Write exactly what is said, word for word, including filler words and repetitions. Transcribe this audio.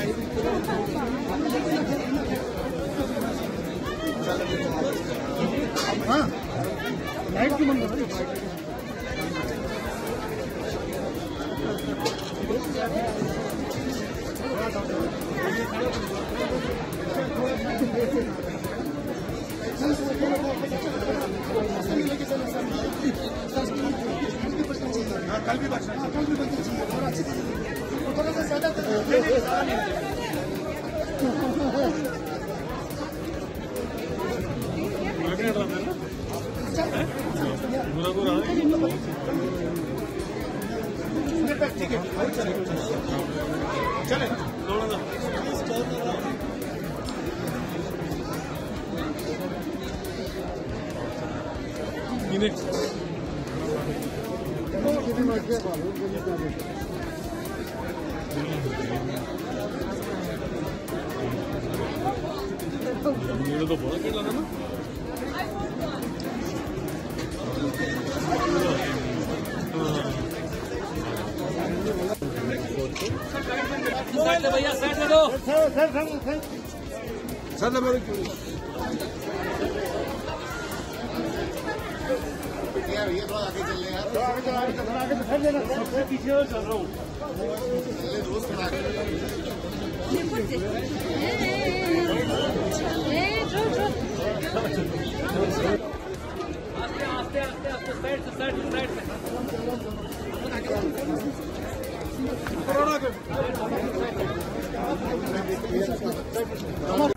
हाँ लाइट की मंगल कल भी बचना कल भी बचना चाहिए और अच्छी थोड़ा सा ज्यादा ठीक है चले मेरे तो बहुत लगा ना भैया साइड में दो सर सर सर सर मेरे यार ये थोड़ा आगे चल ले यार तो आगे चल आगे चल आगे बैठ लेना सबसे पीछे चल रहा हूँ चले दोस्त बना के आस्ते आस्ते आस्ते आस्ते साइड से साइड से साइड से कोरोना के